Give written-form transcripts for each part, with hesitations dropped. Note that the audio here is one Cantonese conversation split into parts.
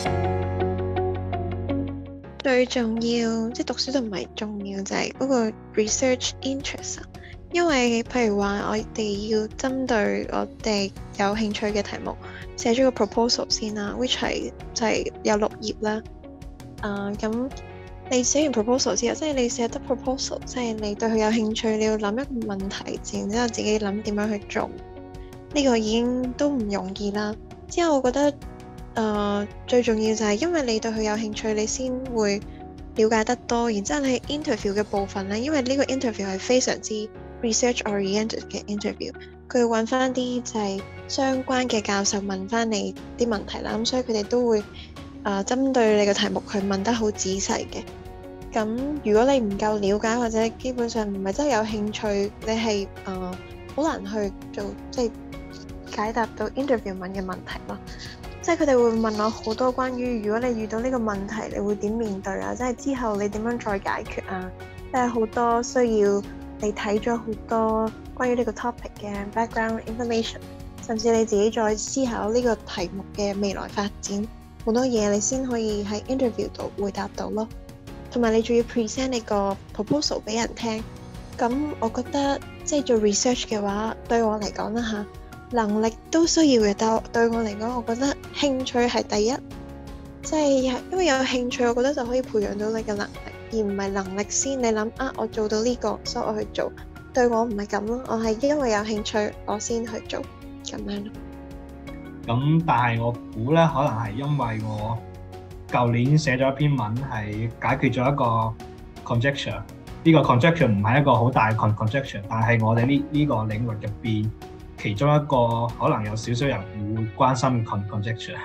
最重要即係讀書都唔係重要，就係嗰個 research interest。因為譬如話，我哋要針對我哋有興趣嘅題目寫咗個 proposal 先啦，which 係就係有6頁啦。咁你寫完 proposal 之後，即係你寫得 proposal，即係你對佢有興趣，你要諗一個問題，然之後自己諗點樣去做，呢個已經都唔容易啦。之後我覺得最重要就係因為你對佢有興趣，你先會了解得多。然之後你 interview 嘅部分呢，因為呢個 interview 係非常之 research oriented 嘅 interview，佢會揾翻啲就係相關嘅教授問翻你啲問題啦。咁所以佢哋都會針對你嘅題目去問得好仔細嘅。咁如果你唔夠了解或者基本上唔係真係有興趣，你係好難去做即係解答到 interview 問嘅問題咯。即係佢哋會問我好多關於如果你遇到呢個問題，你會點面對啊？即係之後你點樣再解決啊？即係好多需要你睇咗好多關於呢個 topic 嘅 background information， 甚至你自己再思考呢個題目嘅未來發展，好多嘢你先可以喺 interview 度回答到咯。同埋你仲要 present 你個 proposal 俾人聽。咁我覺得即係做 research 嘅話，對我嚟講啦嚇，能力都需要嘅，但對我嚟講，我覺得興趣係第一。即係因為有興趣，我覺得就可以培養到你嘅能力，而唔係能力先。你諗我做到呢個，所以我去做。對我唔係咁咯，我係因為有興趣，我先去做咁樣咯。 咁但係我估咧，可能係因為我舊年寫咗一篇文係解決咗一個 conjecture。呢個 conjecture 唔係一個好大 conjecture， 但係我哋呢個領域入邊其中一個可能有少少人會關心 conjecture。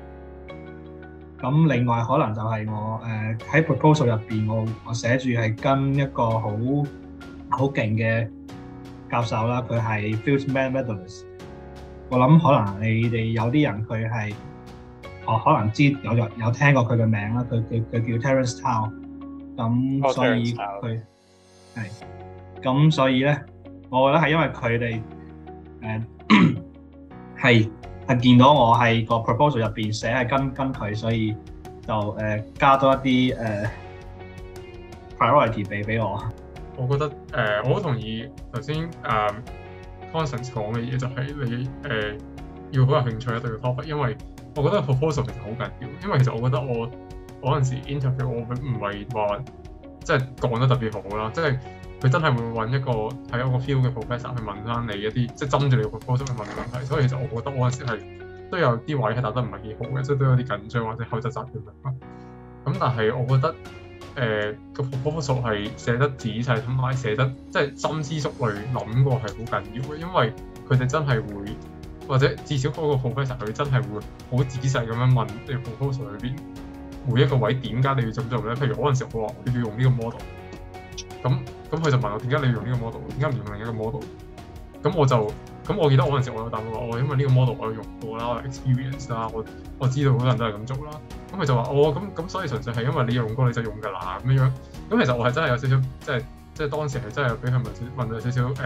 咁另外可能就係我喺 proposal 入邊，我寫住係跟一個好勁嘅教授啦，佢係 Fields Medalist。我諗可能你哋有啲人佢係可能有聽過佢嘅名啦，佢叫 Terence Tao。咁所以佢係咁，所以咧，我覺得係因為佢哋係見到我係個 proposal 入邊寫係跟佢，所以就加多一啲priority 俾我。 我覺得我好同意頭先Constance 講嘅嘢，就係你要好有興趣對個 topic，因為我覺得 proposal 其實好緊要。因為其實我覺得我嗰陣時 interview 我唔係話即係講得特別好啦，即係佢真係會揾一個係一個 field 嘅 professor 去問翻你一啲即係針住你個 proposal 去問問題。所以其實我覺得我嗰陣時係都有啲位係答得唔係幾好嘅，即係都有啲緊張或者口窒窒咁樣。咁但係我覺得個 proposal 係寫得仔細同埋寫得即係深思熟慮諗過係好緊要嘅，因為佢哋真係會或者至少嗰個 professor 佢真係會好仔細咁樣問你 proposal 裏邊每一個位點解你要咁做咧？譬如嗰陣時我話我要用呢個 model， 咁佢就問我點解你要用呢個 model， 點解唔用另一個 model？ 咁我記得我嗰陣時我有答佢話因為呢個 model 我有用過啦，我有 experience 啦，我知道好多人都係咁做啦。咁佢就話咁所以純粹係因為你用過你就用㗎啦咁樣。咁其實我係真係有少少即係當時係真係俾佢問到少少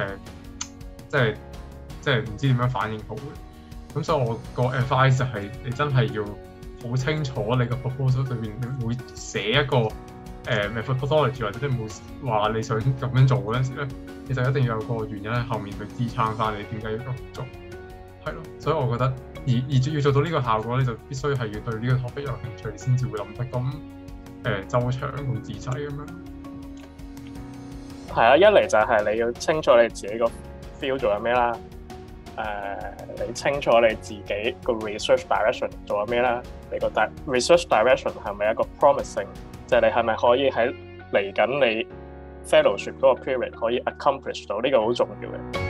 即係唔知點樣反應好嘅。咁所以我個 advice 就係你真係要好清楚你個 proposal 裏邊你會寫一個methodology 或者即係冇話你想咁樣做嗰陣時咧，你就一定要有個原因喺後面去支撐翻你點解要咁做，係咯。所以我覺得而要做到呢個效果，你就必須係要對呢個 topic 有興趣，先至會諗得咁周詳咁仔細咁樣。 係啊，一嚟就係你要清楚你自己個 feel 做緊咩啦。你清楚你自己個 research direction 做緊咩啦？你個 research direction 係咪一個 promising？ 即係你係咪可以喺嚟緊你 fellowship 嗰個 period 可以 accomplish 到呢個好重要嘅。